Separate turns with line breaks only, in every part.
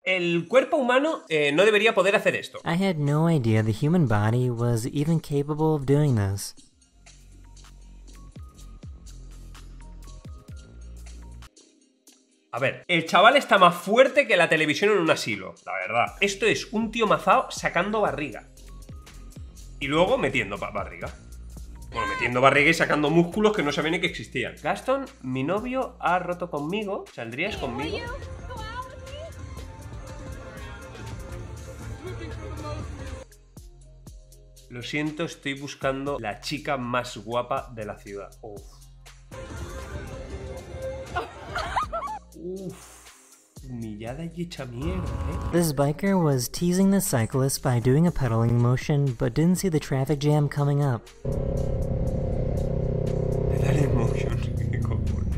El cuerpo humano no debería poder hacer esto.
I had no idea the human body was even capable of doing this.
A ver, el chaval está más fuerte que la televisión en un asilo, la verdad. Esto es un tío mazao sacando barriga. Y luego metiendo barriga. Bueno, metiendo barriga y sacando músculos que no sabía ni que existían. Gaston, mi novio ha roto conmigo. ¿Saldrías conmigo? Lo siento, estoy buscando la chica más guapa de la ciudad. Uf. Uf. Humillada y hecha mierda,
This biker was teasing the cyclist by doing a pedaling motion, but didn't see the traffic jam coming up.
Pedal motion. ¿Qué cojones?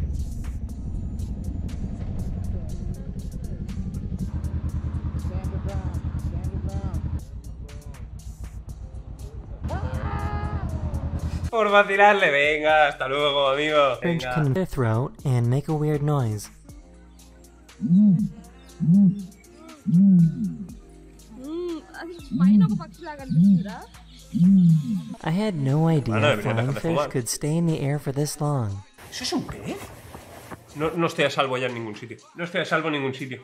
Por vacilarle, venga, hasta luego, amigo. Venga.
Can their throat and make a weird noise. I had no idea flying fish could stay in the air for this long.
¿Eso es un pez? No estoy a salvo ya en ningún sitio. No estoy a salvo en ningún sitio.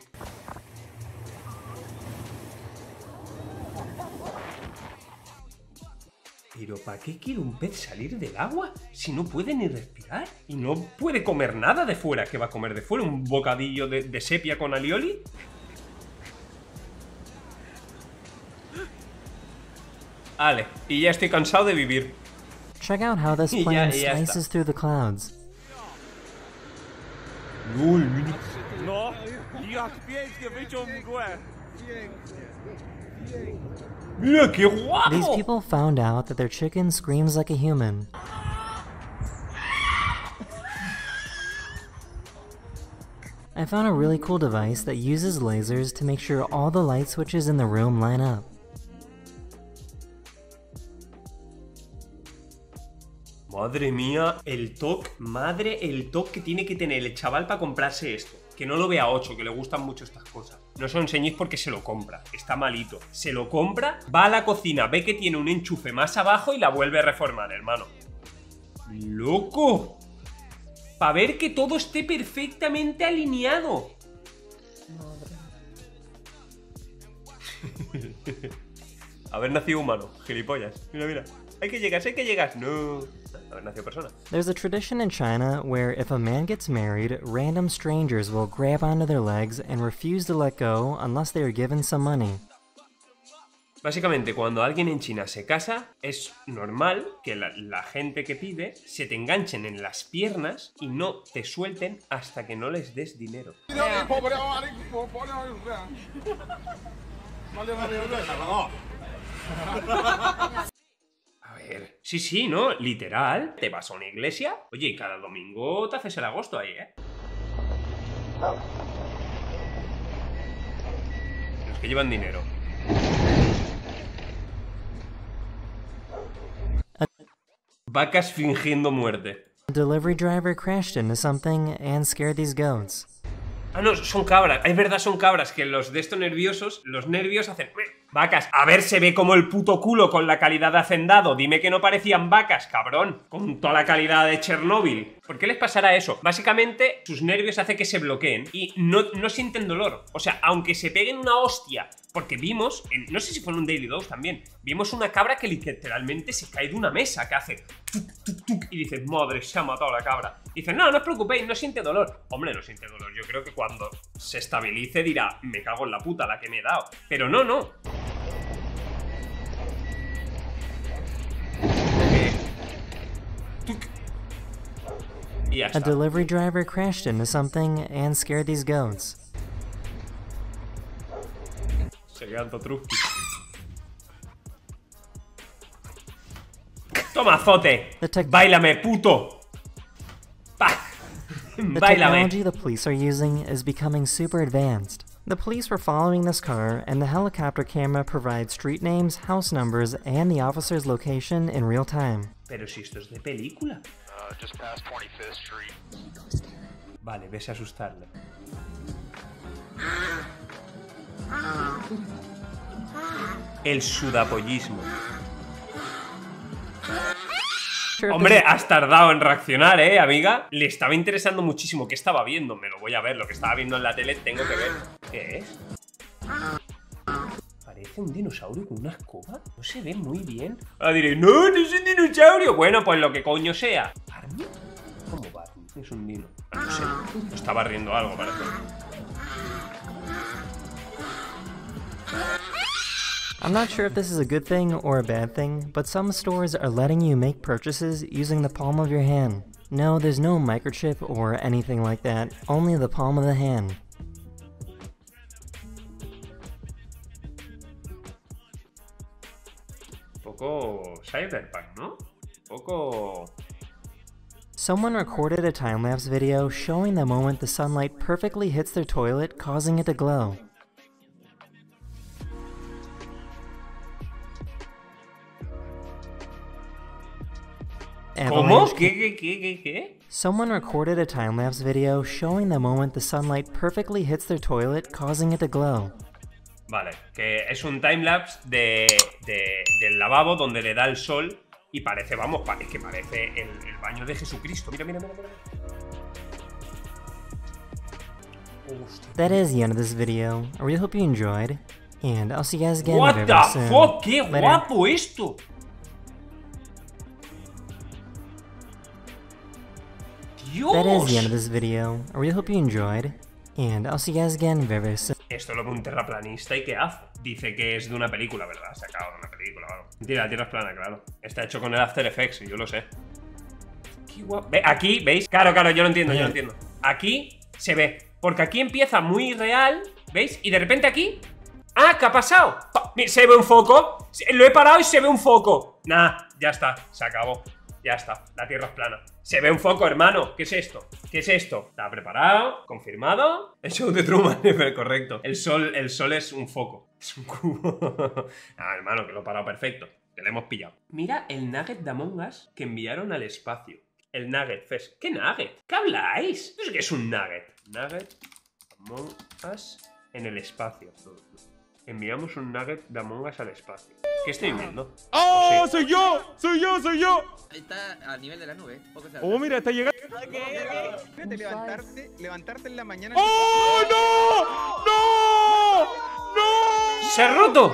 ¿Pero para qué quiere un pez salir del agua si no puede ni respirar? Y no puede comer nada de fuera. ¿Qué va a comer de fuera? ¿Un bocadillo de sepia con alioli? Vale, y ya estoy cansado de vivir.
Check out how this plane slices through the clouds.
¡Mira qué guapo!
These people found out that their chicken screams like a human. I found a really cool device that uses lasers to make sure all the light switches in the room line up.
Madre mía, el toque que tiene que tener el chaval para comprarse esto. Que no lo vea 8, que le gustan mucho estas cosas. No se lo enseñéis porque se lo compra, está malito. Se lo compra, va a la cocina, ve que tiene un enchufe más abajo y la vuelve a reformar, hermano. ¡Loco! Para ver que todo esté perfectamente alineado. Haber nacido humano, gilipollas. Mira, mira. Hay que llegar. No. Haber nacido persona.
There's a tradition in China where if a man gets married, random strangers will grab onto their legs and refuse to let go unless they are given some money.
Básicamente, cuando alguien en China se casa, es normal que la gente que pide se te enganchen en las piernas y no te suelten hasta que no les des dinero. A ver, sí, ¿no? Literal, te vas a una iglesia, oye, y cada domingo te haces el agosto ahí, ¿eh? Los que llevan dinero. Vacas fingiendo muerte.
A delivery driver crashed into something and scared these goats.
Ah, no, son cabras. Es verdad, son cabras. Que los de estos nerviosos, los nervios hacen... Vacas. A ver, se ve como el puto culo con la calidad de hacendado. Dime que no parecían vacas, cabrón. Con toda la calidad de Chernóbil. ¿Por qué les pasará eso? Básicamente, sus nervios hacen que se bloqueen y no sienten dolor. O sea, aunque se peguen una hostia... Porque vimos, no sé si fue en un Daily Dose también, vimos una cabra que literalmente se cae de una mesa, que hace tuk, tuk, tuk, y dices, madre, se ha matado la cabra. Y dices, no os preocupéis, no siente dolor. Hombre, no siente dolor, yo creo que cuando se estabilice dirá, me cago en la puta la que me he dado. Pero no. Y ya está.
A delivery driver crashed into something and scared these goats.
Se quedan totrusquis. Toma, azote. Báilame, puto.
The technology the police are using is becoming super advanced. The police were following this car, and the helicopter camera provides street names, house numbers, and the officer's location in real time.
Pero si esto es de película.
Just past 25th Street.
Vale, ves a asustarle. El sudapollismo. Hombre, has tardado en reaccionar, amiga. Le estaba interesando muchísimo. ¿Qué estaba viendo? Me lo voy a ver. Lo que estaba viendo en la tele tengo que ver. ¿Qué es? Parece un dinosaurio con una escoba. No se ve muy bien. Ahora diré, no, no es un dinosaurio. Bueno, pues lo que coño sea. ¿Barney? ¿Cómo Barney? Es un dino. No sé. Estaba riendo algo, parece.
I'm not sure if this is a good thing or a bad thing, but some stores are letting you make purchases using the palm of your hand. No, there's no microchip or anything like that, only the palm of the hand.
Poco cyberpunk, ¿no? Poco...
Someone recorded a time-lapse video showing the moment the sunlight perfectly hits their toilet, causing it to glow.
¿Cómo? ¿Qué?
Someone recorded a time-lapse video showing the moment the sunlight perfectly hits their toilet, causing it to glow.
Vale, que es un timelapse del lavabo donde le da el sol y parece, vamos, es que parece el baño de Jesucristo. Mira. Hostia.
That is the end of this video. I really hope you enjoyed, and I'll see you guys again
What
very
the
soon.
fuck, qué
Later.
guapo esto.
That is the end of
Dios.
this video. I really hope you enjoyed, and I'll see you guys again very, very soon.
Esto lo ve un terraplanista y ¿qué hace? Dice que es de una película, ¿verdad? Sacado de una película o algo. Mentira, la Tierra es plana, claro. Está hecho con el After Effects, yo lo sé. Qué guapo. Aquí, ¿veis? Claro, yo lo entiendo, Aquí se ve. Porque aquí empieza muy real, ¿veis? Y de repente aquí... ¡Ah! ¿Qué ha pasado? Se ve un foco. Lo he parado y se ve un foco. Nah, ya está, se acabó. Ya está, la Tierra es plana. Se ve un foco, hermano. ¿Qué es esto? ¿Qué es esto? Está preparado, confirmado. El show de Truman, correcto. El sol es un foco. Es un cubo. Ah, hermano, que lo he parado perfecto. Que lo hemos pillado. Mira el nugget de Among Us que enviaron al espacio. El nugget, Fes. ¿Qué nugget? ¿Qué habláis? No sé qué es un nugget. Nugget Among Us en el espacio. Enviamos un nugget de Among Us al espacio. ¿Qué estoy viendo?
¡Oh!
Sí.
¡Soy yo!
Ahí está a nivel de la nube. Poco se
¡Oh, mira, está llegando!
Fíjate, levantarte en la mañana.
¡Oh, no! ¡No!
¡Se ha roto!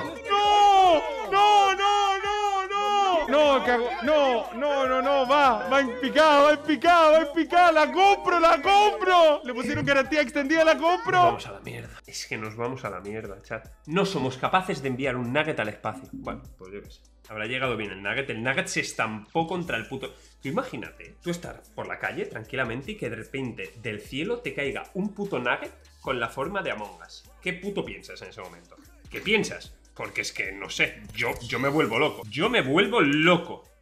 ¡No, cago! ¡No! Va en picada, ¡la compro! Le pusieron garantía extendida, ¡la compro!
Nos vamos a la mierda. Es que nos vamos a la mierda, chat. No somos capaces de enviar un nugget al espacio. Bueno, pues yo qué sé. Habrá llegado bien el nugget. El nugget se estampó contra el puto... Tú imagínate, tú estar por la calle tranquilamente y que de repente del cielo te caiga un puto nugget con la forma de Among Us. ¿Qué puto piensas en ese momento? ¿Qué piensas? Porque es que, no sé, yo me vuelvo loco. Yo me vuelvo loco.